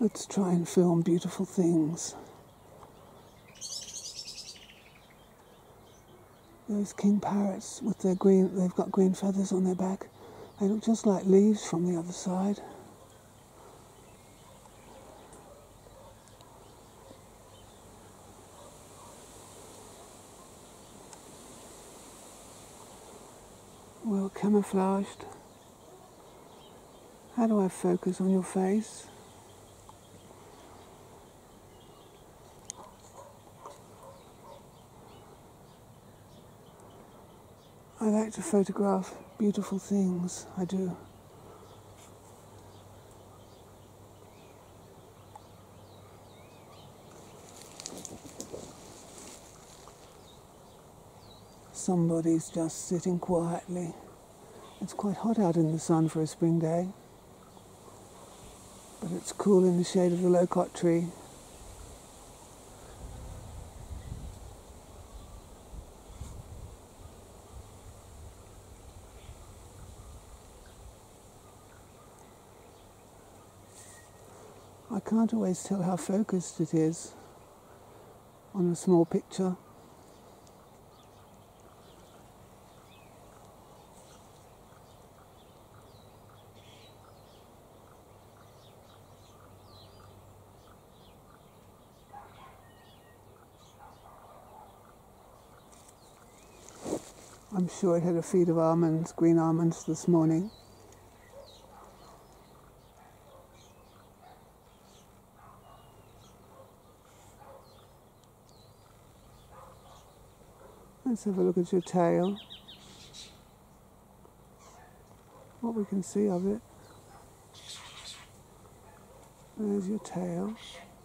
Let's try and film beautiful things. Those king parrots with their green, they've got green feathers on their back. They look just like leaves from the other side. Well camouflaged. How do I focus on your face? I like to photograph beautiful things, I do. Somebody's just sitting quietly. It's quite hot out in the sun for a spring day, but it's cool in the shade of the locust tree. I can't always tell how focused it is on a small picture. I'm sure it had a feed of almonds, green almonds this morning. Let's have a look at your tail. What we can see of it. There's your tail.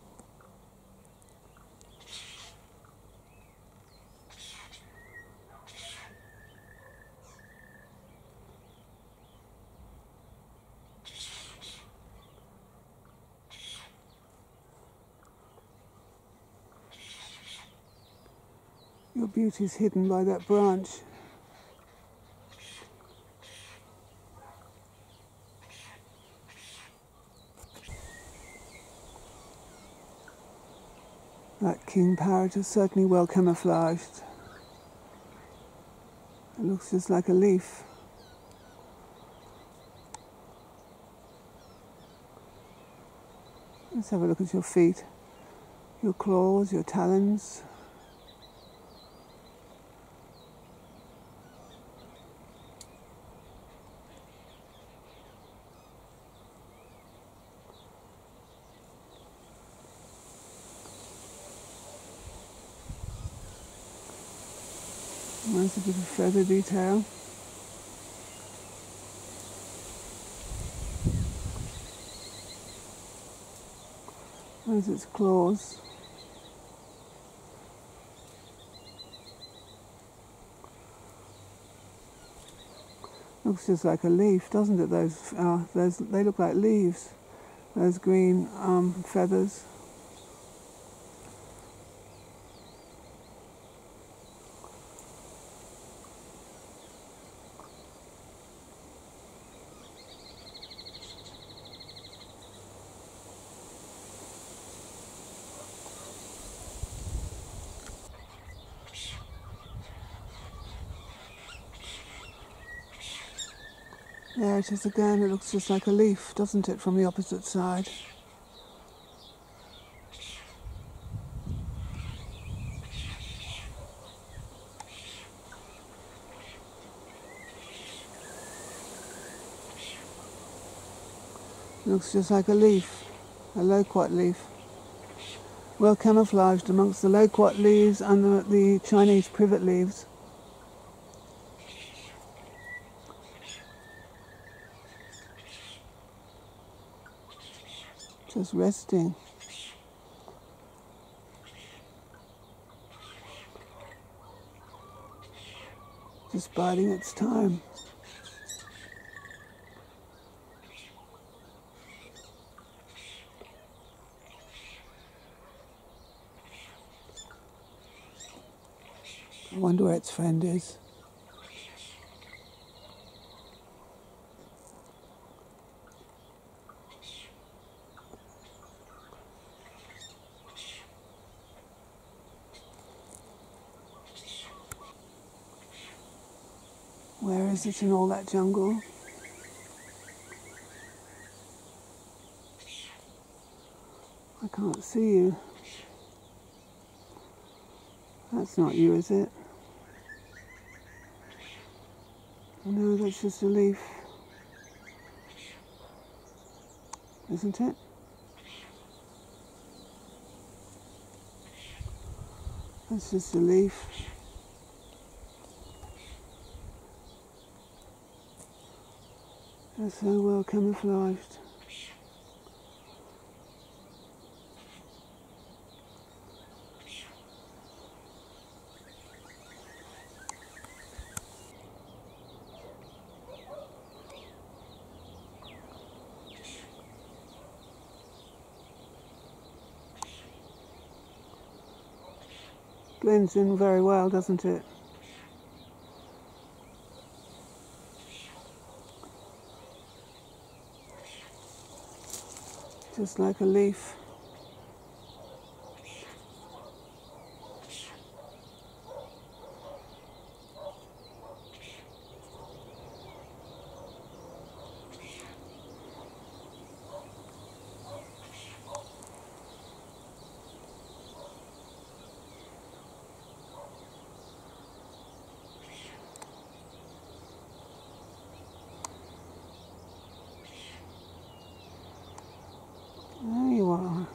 Your beauty's hidden by that branch. That king parrot is certainly well camouflaged. It looks just like a leaf. Let's have a look at your feet, your claws, your talons. Nice bit of feather detail. There's its claws. Looks just like a leaf, doesn't it? Those they look like leaves. Those green feathers. There it is again. It looks just like a leaf, doesn't it, from the opposite side? It looks just like a leaf, a loquat leaf. Well camouflaged amongst the loquat leaves and the Chinese privet leaves. Just resting. Just biding its time. I wonder where its friend is. Where is it in all that jungle? I can't see you. That's not you, is it? No, that's just a leaf. Isn't it? That's just a leaf. They're so well camouflaged. Blends in very well, doesn't it? Just like a leaf. There you are.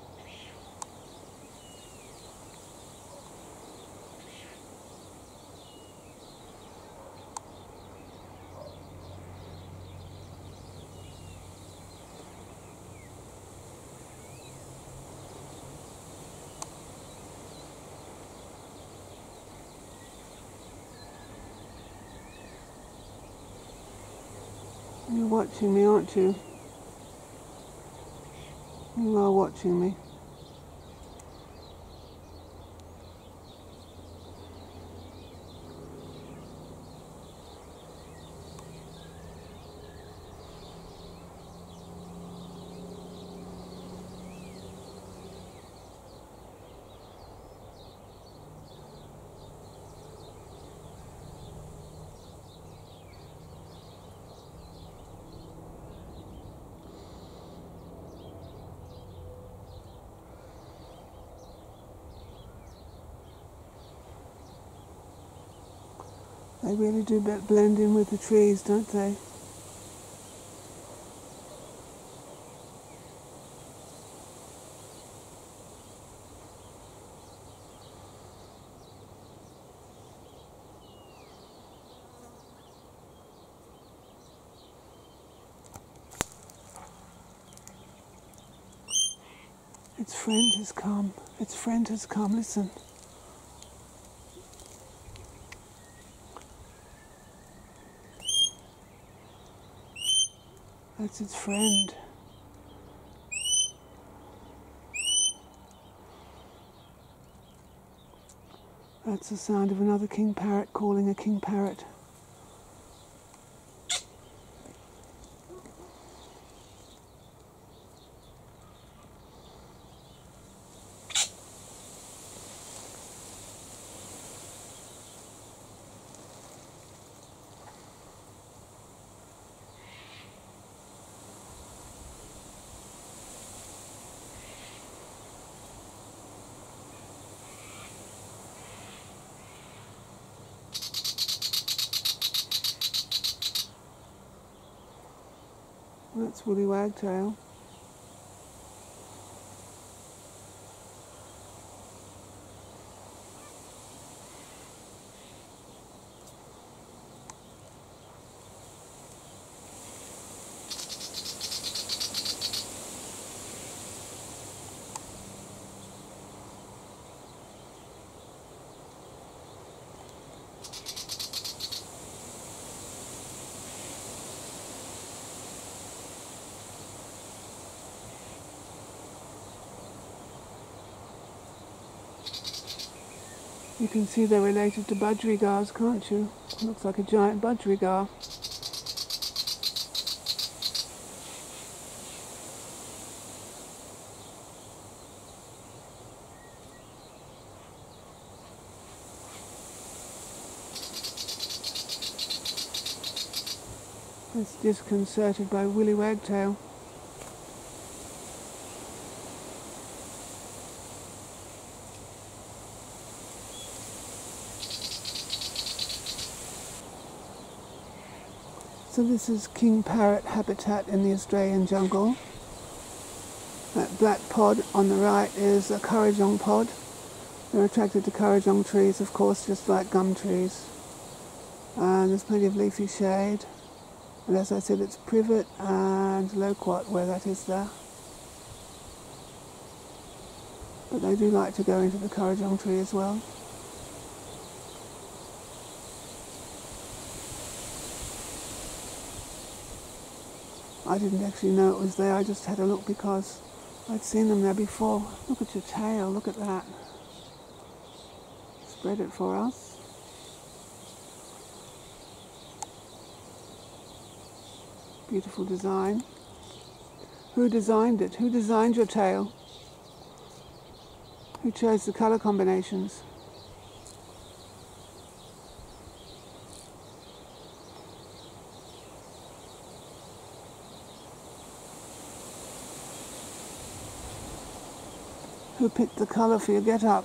You're watching me, aren't you? You are watching me. They really do blend in with the trees, don't they? Its friend has come. Its friend has come. Listen. That's its friend. That's the sound of another king parrot calling a king parrot. That's Woolly Wagtail. You can see they're related to budgerigars, can't you? Looks like a giant budgerigar. It's disconcerted by Willy Wagtail. So this is king parrot habitat in the Australian jungle. That black pod on the right is a Kurrajong pod. They're attracted to Kurrajong trees, of course, just like gum trees. And there's plenty of leafy shade. And as I said, it's privet and loquat where that is there. But they do like to go into the Kurrajong tree as well. I didn't actually know it was there, I just had a look because I'd seen them there before. Look at your tail, look at that. Spread it for us. Beautiful design. Who designed it? Who designed your tail? Who chose the colour combinations? Who picked the colour for your get-up?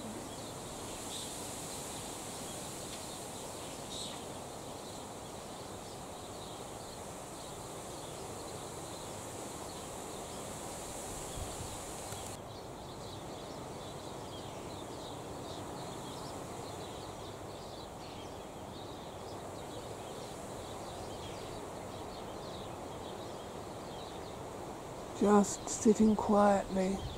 Just sitting quietly.